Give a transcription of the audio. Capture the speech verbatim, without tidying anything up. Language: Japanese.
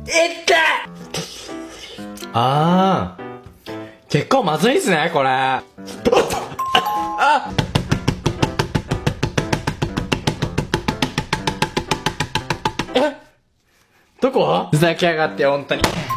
いってあー。結構まずいっすね、これ。あえどこふざけやがって、ほんとに。